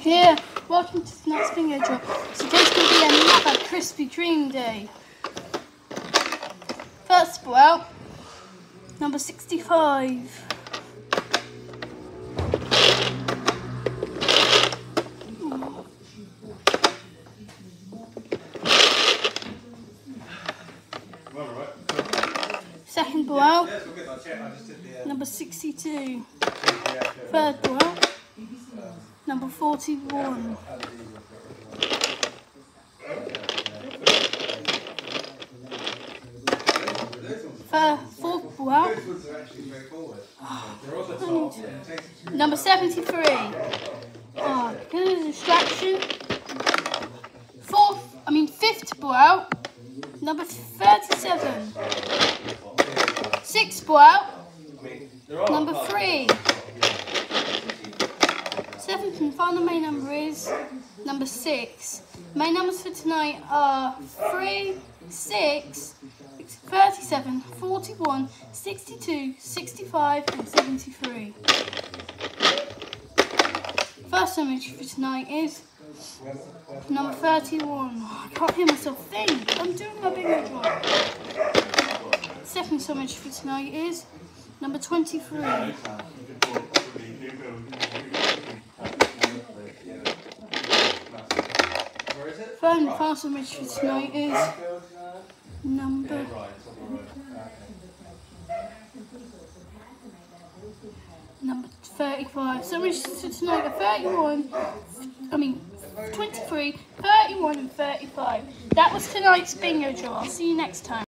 here. Welcome to tonight's bingo draw. So today's going to be another Krispy Kreme day. First ball out, number 65. Second ball out, number 62. Third ball out, number 41. Fourth ball out, number 73. Oh, because of the distraction. Fifth ball out, number 37. Sixth ball out, number 3. Seventh and final main number is number 6. Main numbers for tonight are 3, 6, 37, 41, 62, 65 and 73. First image for tonight is number 31. I can't hear myself think. I'm doing my bingo draw. Second image for tonight is number 23. Third and final image for tonight is number 35. So image for tonight are 23, 31 and 35. That was tonight's bingo draw. I'll see you next time.